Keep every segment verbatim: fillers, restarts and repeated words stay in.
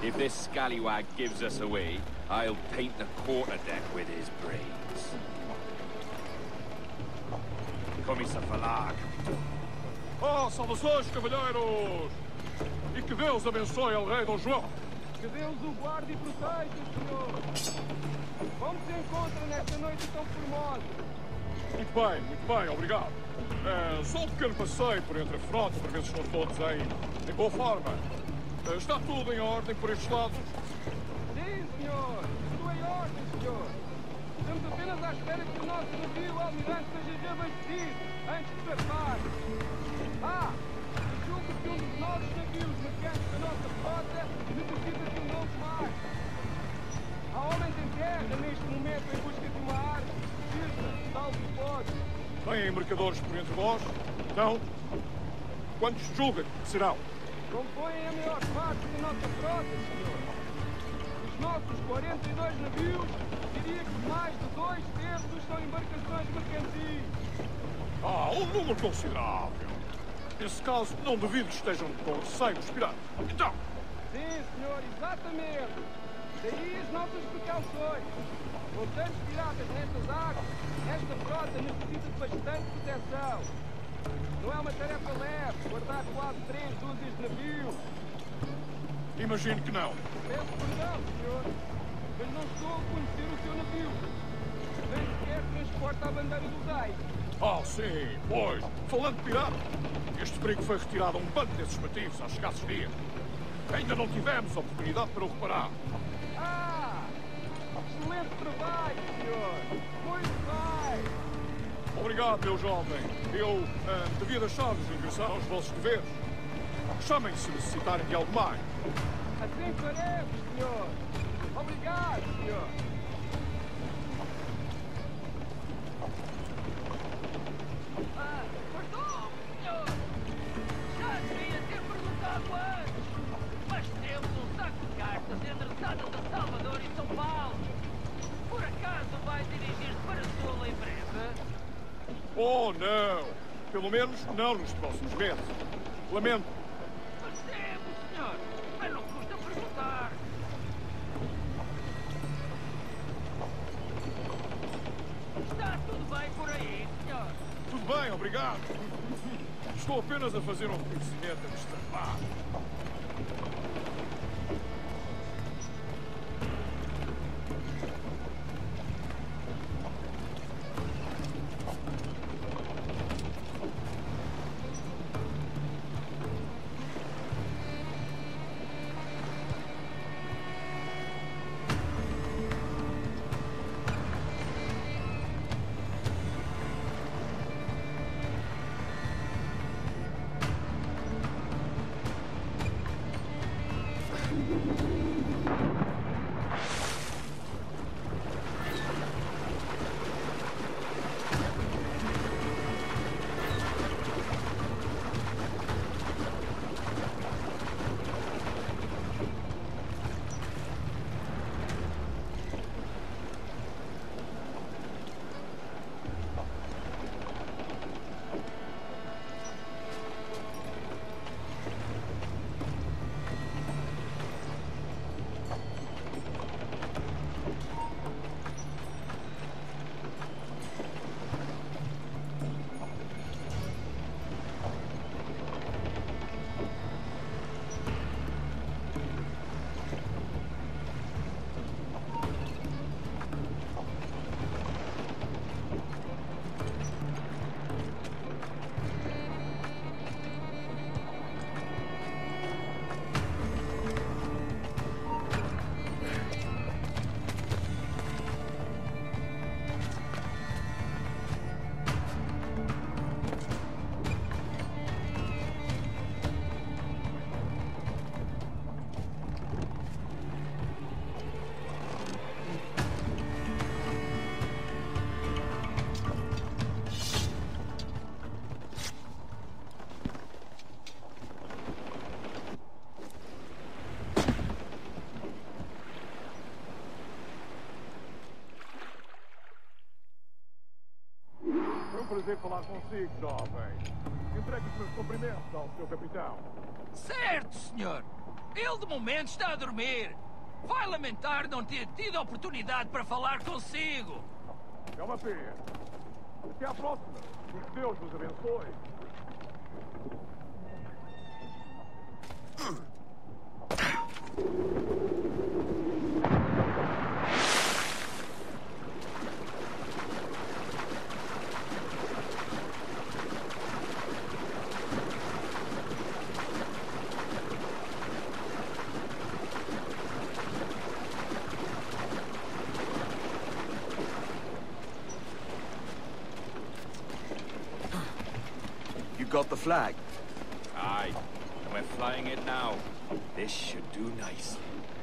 If this scallywag gives us away, I'll paint the quarterdeck with his brains. Come-se a falar, capitão. Oh, saudações, cavalheiros! E que Deus abençoe o rei Dom João. Que Deus o guarde e proteja, senhor. Como se encontra nesta noite tão formosa? Muito bem, muito bem, obrigado. É, só um pequeno passeio por entre a frota para ver se estão todos em, em boa forma. É, está tudo em ordem por estes lados? Sim, senhor. Tudo em ordem, senhor. Estamos apenas à espera que o nosso navio almirante seja reabastecido antes de zarpar. Ah! Julgo que um dos nossos navios mercantes da nossa frota necessita de um novo mar. Há homens em terra neste momento em busca de uma arte firme, tal que pode. Têm mercadores por entre vós? Não? Quantos julga que serão? Compõem a maior parte da nossa frota, senhor. Dos nossos quarenta e dois navios, diria que mais de dois terços são embarcações mercantis. Ah, um número considerável. Nesse caso, não duvido que estejam com receio dos piratas. Então? Sim, senhor, exatamente. Daí as nossas precauções. Com tantos piratas nestas águas, esta frota necessita de bastante proteção. Não é uma tarefa leve guardar quase três dúzias de navios. Imagino que não. Peço perdão, senhor, mas não estou a conhecer o seu navio. Nem sequer transporta a bandeira do rei. Ah, sim, pois. Falando de pirata, este perigo foi retirado a um bando desses bativos há escassos dias. Ainda não tivemos oportunidade para o reparar. Ah! Excelente trabalho, senhor! Muito bem! Obrigado, meu jovem. Eu ah, devia deixar-vos regressar aos vossos deveres. Chamem se necessitarem de algo mais. Assim faremos, senhor! Obrigado, senhor! Ah, perdão, senhor! Já devia ter perguntado antes! Mas temos um saco de cartas endereçadas a Salvador e São Paulo! Por acaso vai dirigir-se para Sul em breve? Oh, não! Pelo menos não nos próximos meses. Lamento. Percebo, senhor! Mas não custa perguntar! Está tudo bem por aí, senhor? Tudo bem, obrigado. Estou apenas a fazer um reconhecimento a mister Pá. Prazer falar consigo, jovem. Entregue os meus cumprimentos ao seu capitão. Certo, senhor! Ele de momento está a dormir. Vai lamentar não ter tido a oportunidade para falar consigo. É uma pena. Até à próxima. E que Deus vos abençoe. Got the flag? Aye, and we're flying it now. This should do nicely.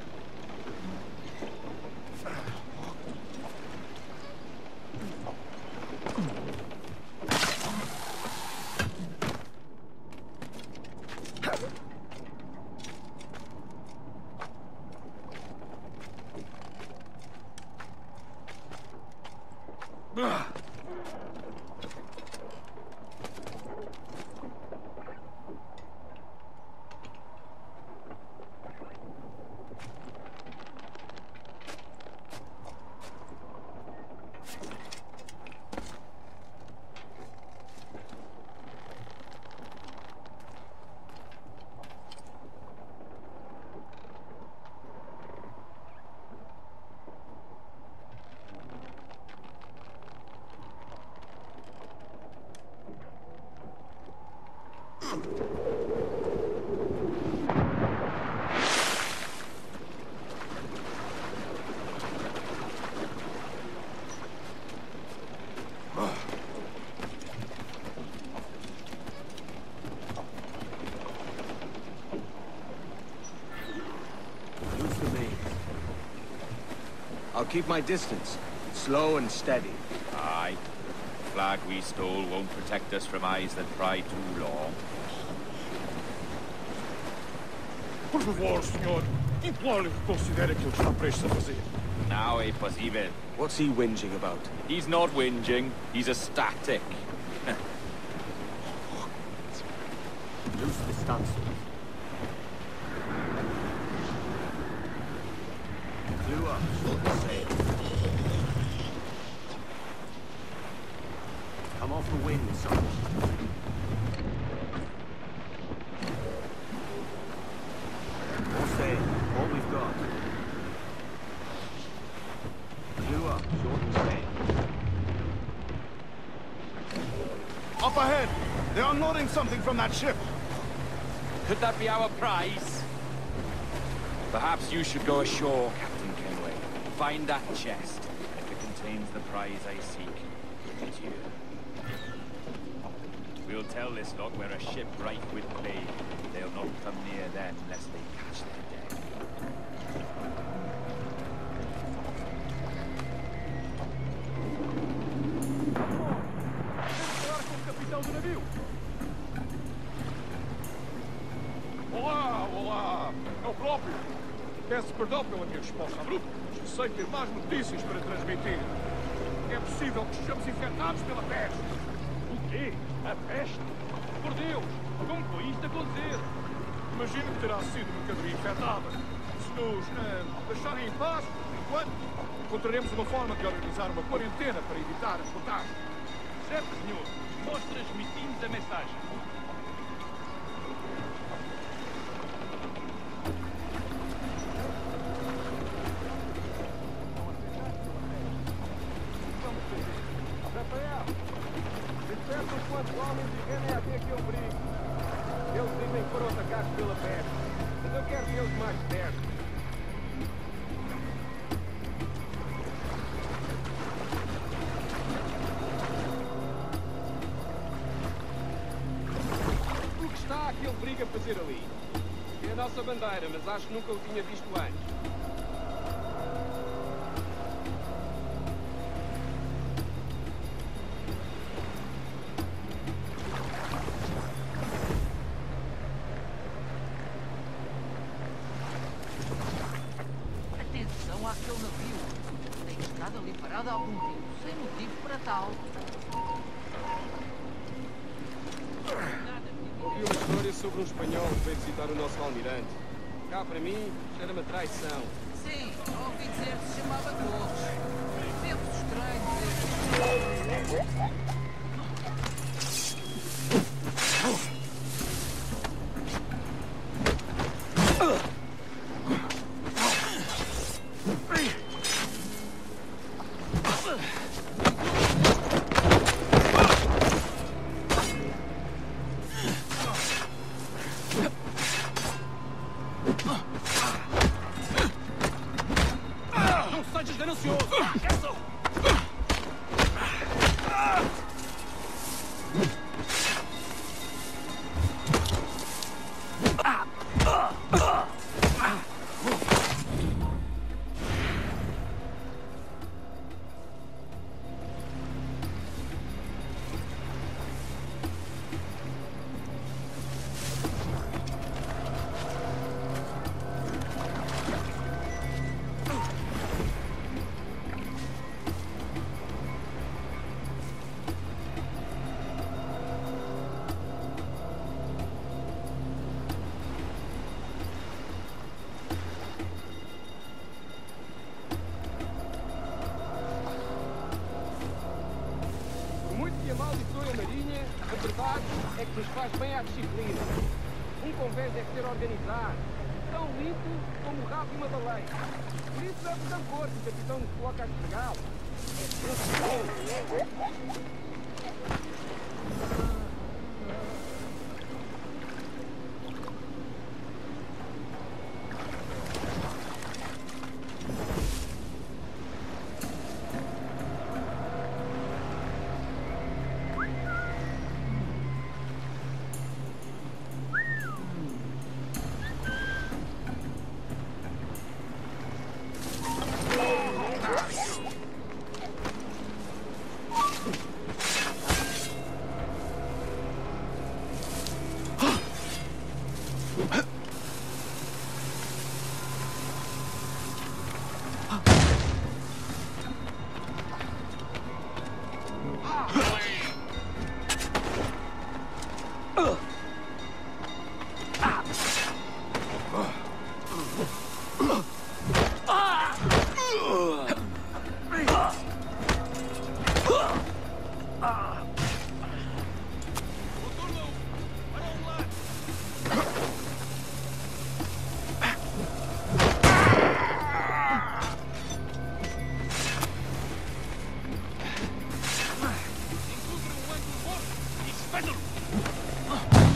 I'll keep my distance. Slow and steady. Aye. The flag we stole won't protect us from eyes that pry too long. Por favor, senhor. Imploro-lhe que considere aquilo que está prestes a fazer. Now é possível. What's he whinging about? He's not whinging. He's ecstatic. Loose the stances. Blew up, short the sail. Come off the wind, someone. More sail, all we've got. Blew up, short the sail. Up ahead! They are unloading something from that ship. Could that be our prize? Perhaps you should go ashore, Captain Kenway. Find that chest. If it contains the prize I seek, give it you. We'll tell this lot we're a ship rife with plague. They'll not come near them lest they catch their death. Falar com o capitão do navio. Olá, olá. É o próprio. Peço perdão pela minha resposta abrupta, mas sei ter mais notícias para transmitir. É possível que estejamos infectados pela peste. O quê? A peste? Por Deus! Como foi isto acontecer? Imagino que terá sido mercadoria infectada. Se nos eh, deixarem em paz, enquanto, encontraremos uma forma de organizar uma quarentena para evitar as contágios. Certo, senhor. Nós transmitimos a mensagem. Rafael, desperta os quantos homens e vêm até que eu brigo. Eles dizem que foram atacados pela peste, mas eu quero vê-los mais perto. O que está aquele brigo a fazer ali? É a nossa bandeira, mas acho que nunca o tinha visto antes. Atenção àquele navio. Tem estado ali parado há algum tempo, sem motivo para tal. Ouvi uma história sobre um espanhol que veio visitar o nosso almirante. Cá para mim, cheira-me a traição. Sim, ouvi dizer que se chamava Torres. Tempos estranhos. Não sejas ganancioso! Por muito que amaldiçoe a marinha, a verdade é que nos faz bem à disciplina. Um convés deve ser organizado, tão limpo como o rabo de uma baleia. Por isso é de cor que o capitão nos coloca a esfregá-lo. Encontre um ângulo morto e espeta-lo!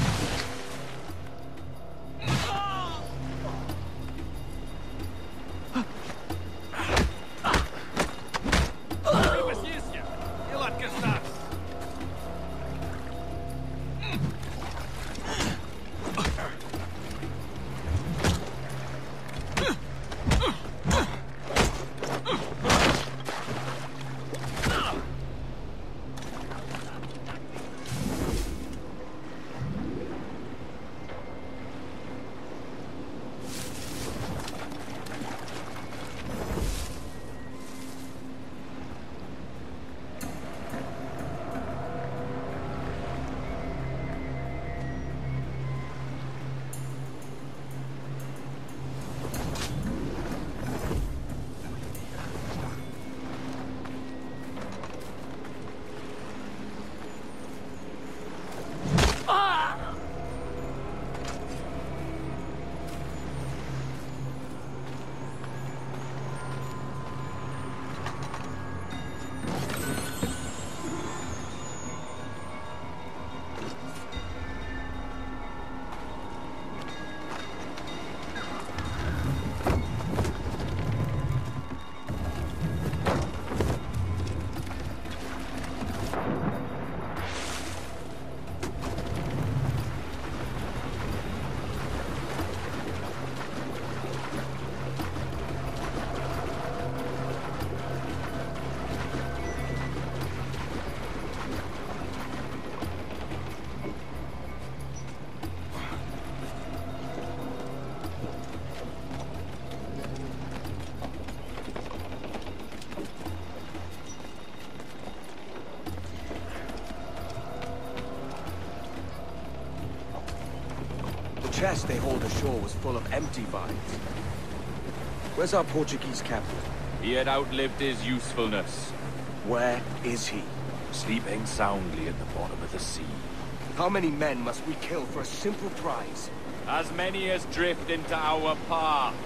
chest they hauled ashore was full of empty vials. Where's our Portuguese captain? He had outlived his usefulness. Where is he? Sleeping soundly at the bottom of the sea. How many men must we kill for a simple prize? As many as drift into our path.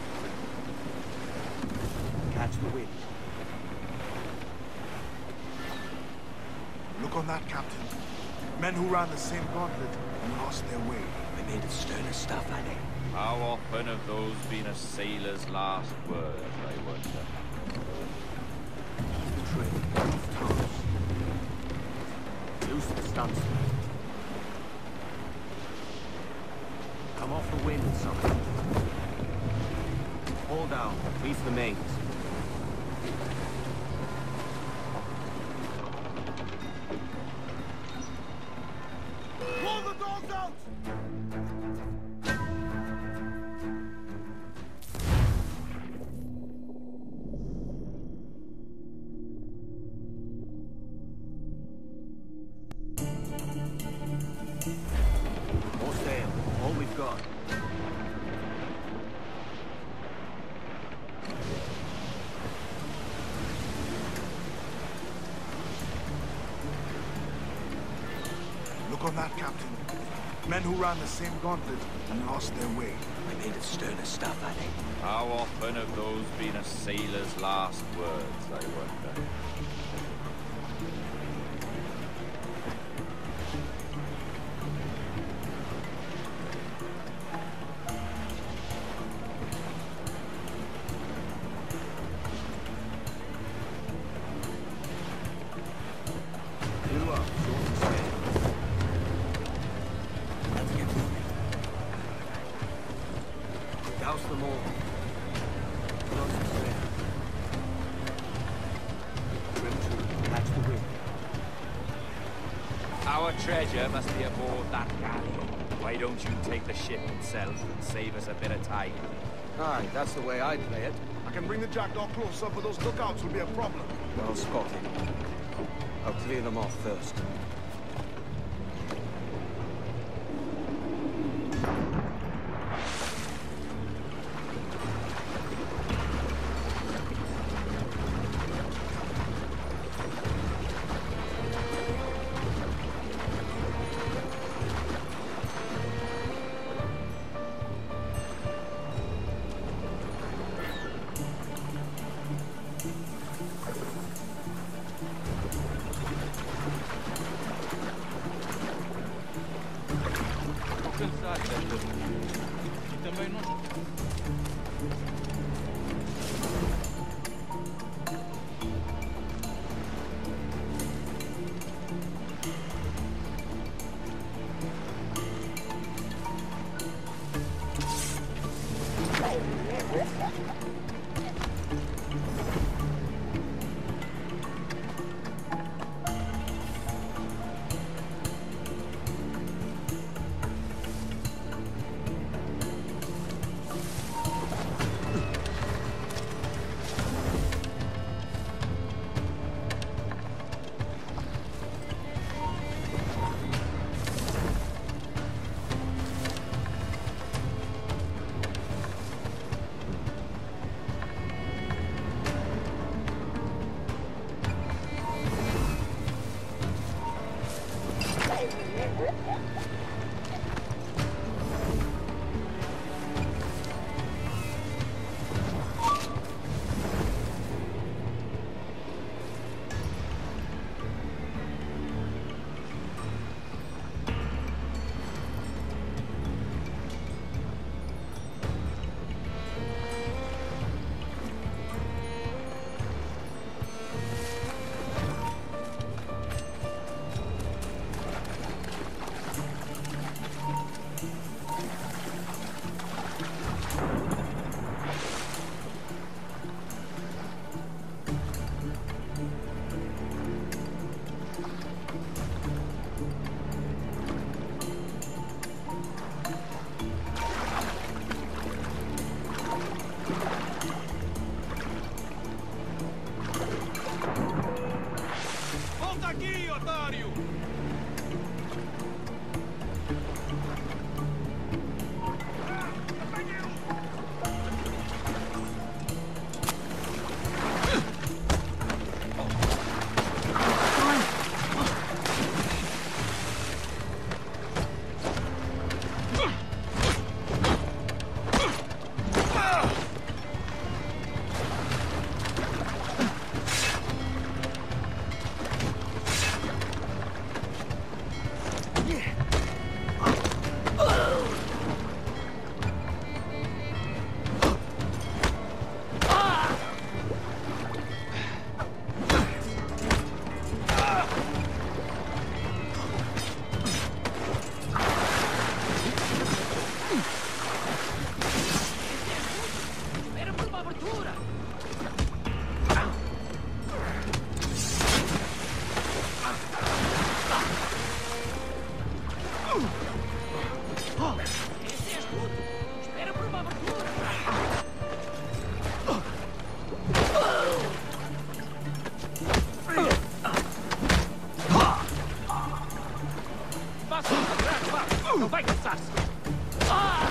Catch the wind. Look on that, Captain. Men who ran the same gauntlet and lost their way. They made of sterner stuff, had they? How often have those been a sailor's last words, I wonder? Keep the trail off toes. Loose the stunts. Come off the wind, son. Hold down. Reef the mains. Roll the dogs out! More sail. All we've got. Look on that, Captain. Men who ran the same gauntlet and lost their way. They made of sterner stuff, had they? How often have those been a sailor's last words, I wonder? Blew up, short and steady. Let's get moving. Douse them all. Close and steady. Trim to, catch the wind. Our treasure must be aboard that galleon. Why don't you take the ship itself and save us a bit of time? Aye, that's the way I'd play it. I can bring the jackdaw closer, but those lookouts will be a problem. Well spotted. I'll clear them off first. Cansado desta vida. E também não. Ele vai cansar-se! Ah!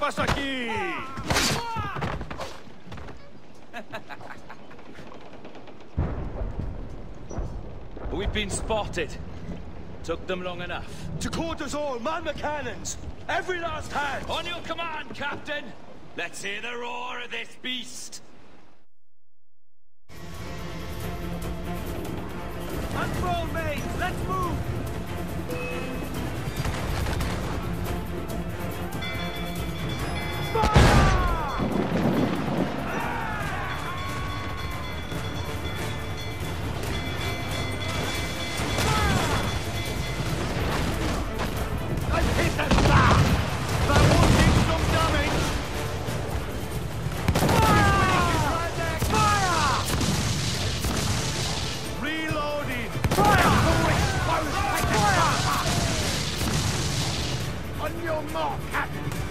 passa aqui? We've been spotted. Took them long enough. To quarters all, man the cannons! Every last hand! On your command, Captain! Let's hear the roar of this beast! Unroll, mates! Let's move! On your mark, Captain!